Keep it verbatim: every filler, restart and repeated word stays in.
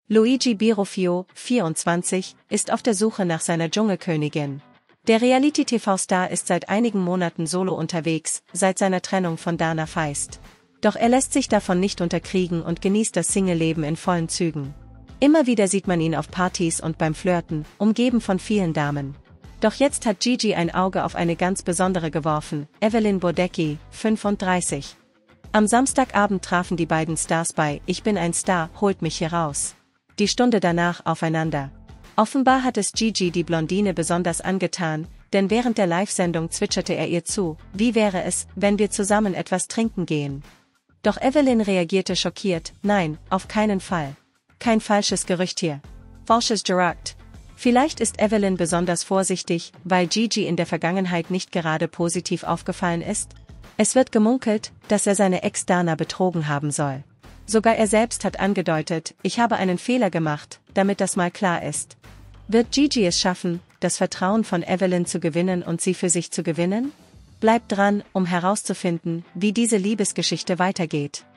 Luigi Birofio, vierundzwanzig, ist auf der Suche nach seiner Dschungelkönigin. Der Reality-T V-Star ist seit einigen Monaten solo unterwegs, seit seiner Trennung von Dana Feist. Doch er lässt sich davon nicht unterkriegen und genießt das Single-Leben in vollen Zügen. Immer wieder sieht man ihn auf Partys und beim Flirten, umgeben von vielen Damen. Doch jetzt hat Gigi ein Auge auf eine ganz besondere geworfen, Evelyn Bodecki, fünfunddreißig. Am Samstagabend trafen die beiden Stars bei Ich bin ein Star, holt mich hier raus. Die Stunde danach aufeinander. Offenbar hat es Gigi die Blondine besonders angetan, denn während der Live-Sendung zwitscherte er ihr zu, wie wäre es, wenn wir zusammen etwas trinken gehen. Doch Evelyn reagierte schockiert, nein, auf keinen Fall. Kein falsches Gerücht hier. Falsches Gerücht. Vielleicht ist Evelyn besonders vorsichtig, weil Gigi in der Vergangenheit nicht gerade positiv aufgefallen ist? Es wird gemunkelt, dass er seine Ex Dana betrogen haben soll. Sogar er selbst hat angedeutet, ich habe einen Fehler gemacht, damit das mal klar ist. Wird Gigi es schaffen, das Vertrauen von Evelyn zu gewinnen und sie für sich zu gewinnen? Bleibt dran, um herauszufinden, wie diese Liebesgeschichte weitergeht.